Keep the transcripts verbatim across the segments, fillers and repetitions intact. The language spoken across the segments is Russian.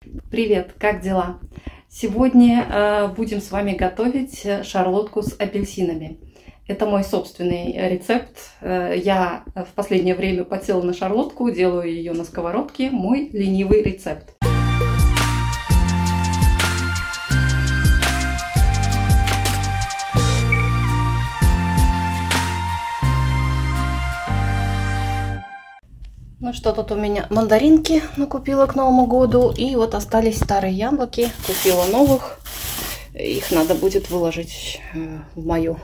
Привет, как дела? Сегодня э, будем с вами готовить шарлотку с апельсинами. Это мой собственный рецепт. Э, я в последнее время подсела на шарлотку, делаю ее на сковородке. Мой ленивый рецепт. Ну что, тут у меня мандаринки накупила к Новому году. И вот остались старые яблоки. Купила новых. Их надо будет выложить в мою,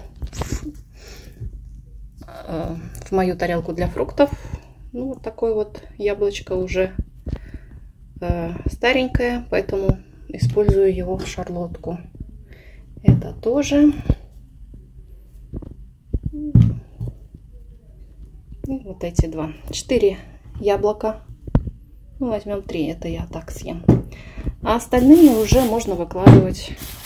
в мою тарелку для фруктов. Ну, вот такое вот яблочко уже старенькое, поэтому использую его в шарлотку. Это тоже. И вот эти два. Четыре яблока. Ну, возьмем три, это я так съем. А остальные уже можно выкладывать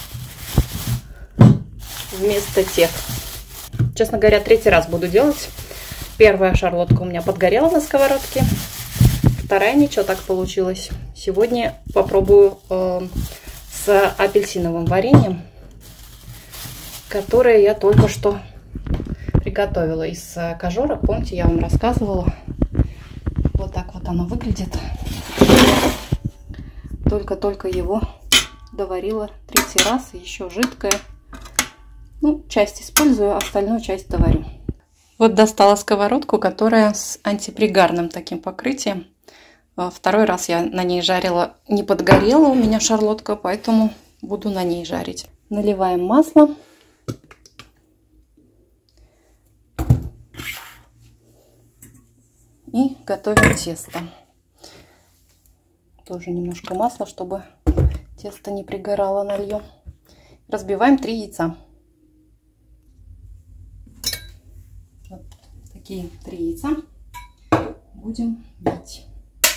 вместо тех. Честно говоря, третий раз буду делать. Первая шарлотка у меня подгорела на сковородке. Вторая ничего так получилось. Сегодня попробую э, с апельсиновым вареньем, которое я только что приготовила из кожурок. Помните, я вам рассказывала. Вот так вот оно выглядит. Только-только его доварила третий раз. Еще жидкое. Ну, часть использую, остальную часть доварю. Вот достала сковородку, которая с антипригарным таким покрытием. Второй раз я на ней жарила. Не подгорела у меня шарлотка, поэтому буду на ней жарить. Наливаем масло. И готовим тесто. Тоже немножко масла, чтобы тесто не пригорало, нальем. Разбиваем три яйца. Вот такие три яйца будем бить.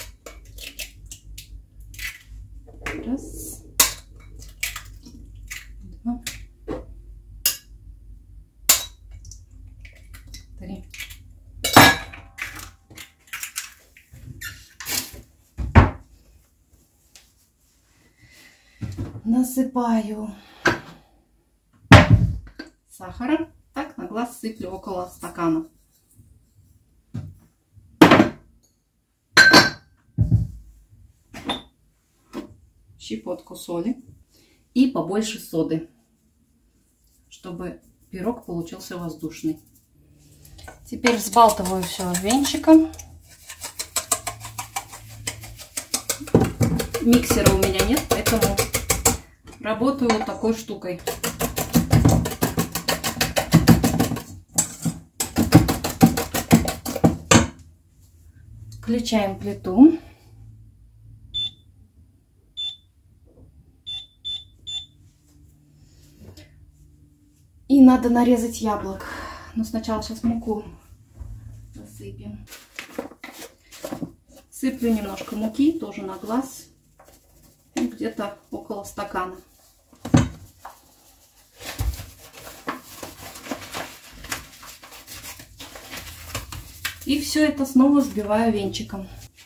Раз. Два. Три. Насыпаю сахара. Так, на глаз сыплю около стакана. Щепотку соли и побольше соды, чтобы пирог получился воздушный. Теперь взбалтываю все венчиком. Миксера у меня нет, поэтому работаю вот такой штукой. Включаем плиту. И надо нарезать яблок. Но сначала сейчас муку засыпем. Сыплю немножко муки, тоже на глаз. Где-то около стакана. И все это снова взбиваю венчиком.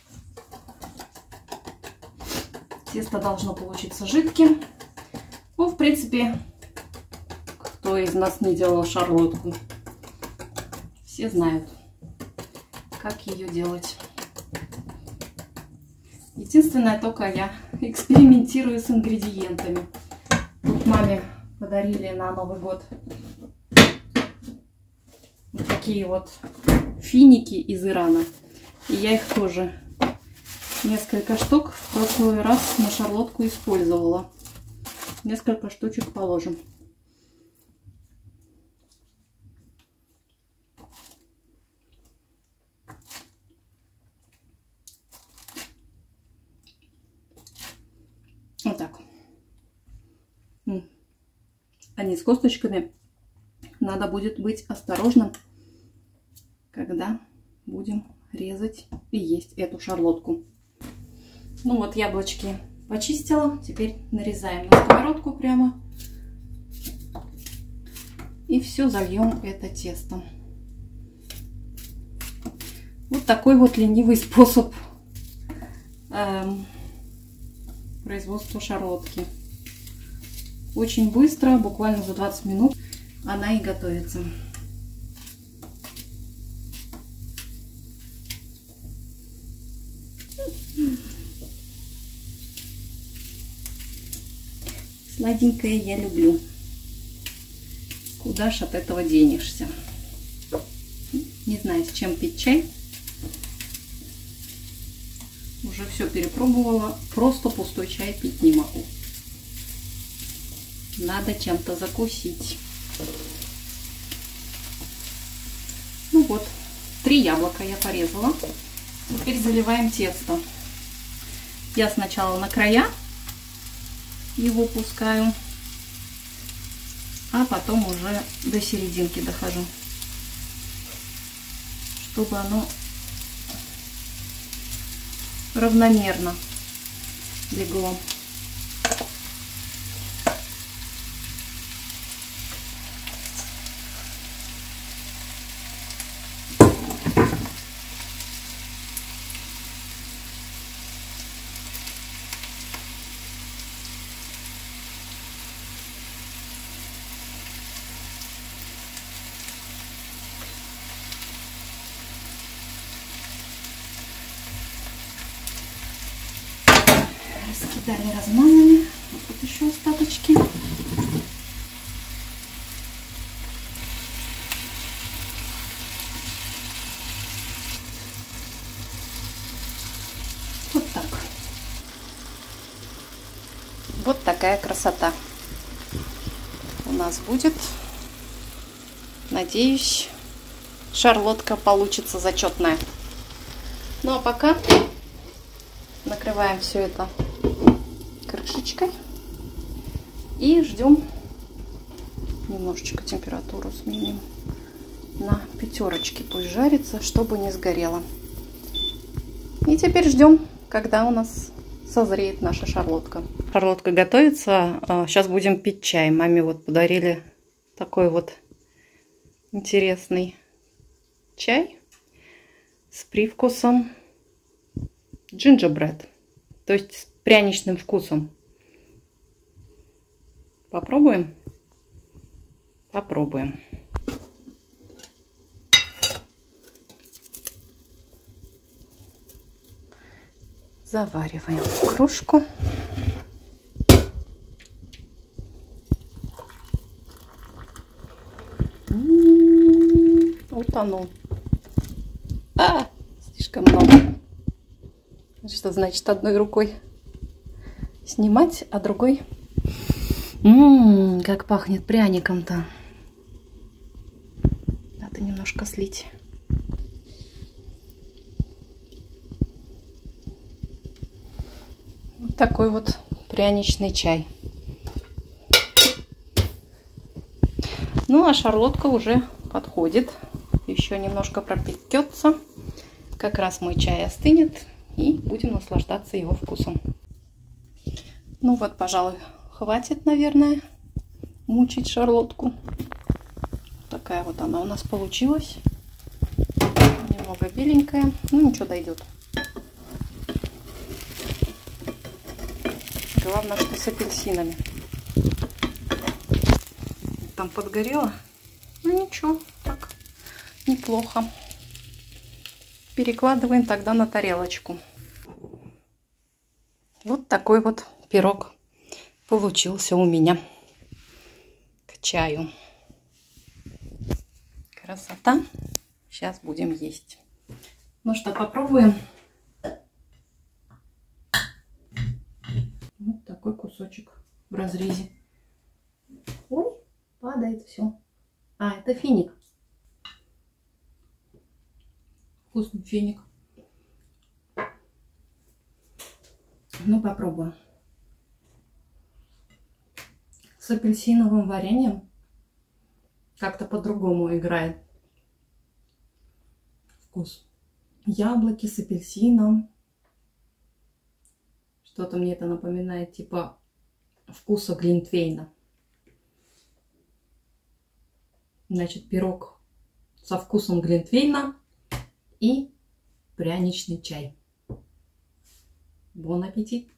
Тесто должно получиться жидким. Ну, в принципе, кто из нас не делал шарлотку, все знают, как ее делать. Единственное, только я экспериментирую с ингредиентами. Тут маме подарили на Новый год вот такие вот финики из Ирана. И я их тоже несколько штук в прошлый раз на шарлотку использовала. Несколько штучек положим. Вот так. Они с косточками. Надо будет быть осторожным, когда будем резать и есть эту шарлотку. Ну вот, яблочки почистила. Теперь нарезаем на сковородку прямо. И все зальем это тестом. Вот такой вот ленивый способ эм, производства шарлотки. Очень быстро, буквально за двадцать минут она и готовится. Сладенькое я люблю. Куда ж от этого денешься? Не знаю, с чем пить чай. Уже все перепробовала. Просто пустой чай пить не могу. Надо чем-то закусить. Ну вот, три яблока я порезала. Теперь заливаем тесто. Я сначала на края его пускаю, а потом уже до серединки дохожу, чтобы оно равномерно легло. Раскидали, размазали. Вот тут еще остаточки. Вот так. Вот такая красота у нас будет. Надеюсь, шарлотка получится зачетная. Ну а пока накрываем все это крышечкой и ждем. Немножечко температуру сменим на пятерочке, пусть жарится, чтобы не сгорело. И теперь ждем, когда у нас созреет наша шарлотка. Шарлотка готовится. Сейчас будем пить чай. Маме вот подарили такой вот интересный чай с привкусом gingerbread, то есть с пряничным вкусом. Попробуем? Попробуем. Завариваем в кружку. М-м-м, утонул. А, слишком много. Что значит одной рукой снимать, а другой... Ммм, как пахнет пряником-то. Надо немножко слить. Вот такой вот пряничный чай. Ну, а шарлотка уже подходит. Еще немножко пропекется. Как раз мой чай остынет. И будем наслаждаться его вкусом. Ну вот, пожалуй, хватит, наверное, мучить шарлотку. Такая вот она у нас получилась. Немного беленькая. Ну ничего, дойдет. Главное, что с апельсинами. Там подгорело. Ну ничего, так неплохо. Перекладываем тогда на тарелочку. Вот такой вот пирог получился у меня к чаю. Красота. Сейчас будем есть. Ну что, попробуем. Вот такой кусочек в разрезе. Ой, падает все. А, это финик. Вкусный финик. Ну, попробую. С апельсиновым вареньем как-то по-другому играет вкус. Яблоки с апельсином. Что-то мне это напоминает типа вкуса глинтвейна. Значит, пирог со вкусом глинтвейна и пряничный чай. Бон аппетит!